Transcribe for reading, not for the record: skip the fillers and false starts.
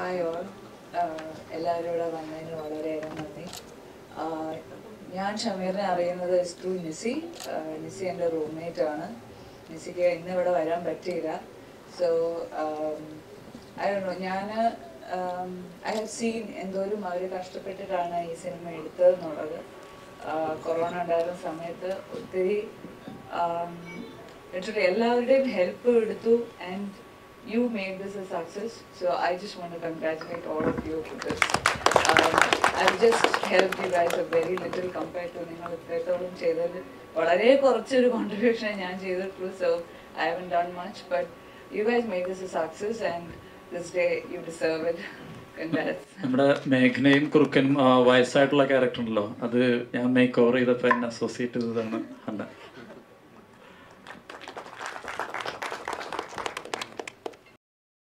Hi all, എല്ലാവരും ഇവിടെ വന്നതിന് വളരെയേറെ നന്ദി. ഞാൻ ഷമീറിനെ അറിയുന്നത് ത്രൂ നിസി. നിസി എൻ്റെ റൂംമേറ്റ് ആണ്. നിസിക്ക് ഇന്ന് ഇവിടെ വരാൻ പറ്റിയില്ല. സോ ഐ ഡോണ്ട് നോ, ഞാൻ ഐ ഹാവ് സീൻ എന്തോരം അവർ കഷ്ടപ്പെട്ടിട്ടാണ് ഈ സിനിമ എടുത്തതെന്നുള്ളത്. കൊറോണ ഉണ്ടായിരുന്ന സമയത്ത് ഒത്തിരി എല്ലാവരുടെയും ഹെൽപ്പ് എടുത്തു. And you made this a success, so I just want to congratulate all of you for this. I've just helped you guys a very little compared to നിങ്ങൾ ഇത്രത്തോളം ചെയ്തത്. വളരെ കുറച്ചൊരു കോൺട്രിബ്യൂഷൻ ഞാൻ ചെയ്തിട്ടുള്ളൂ. So I haven't done much, but you guys made this a success and this day you deserve it. Congrats. നമ്മുടെ മേഘനയും കുറുക്കനും വയസ്സായിട്ടുള്ള character ഉണ്ടല്ലോ, അത് ഞാൻ മേക്ക് ഓവർ ചെയ്തപ്പോൾ എന്നെ അസോസിയേറ്റ് ചെയ്തതാണ് ഹന്ന.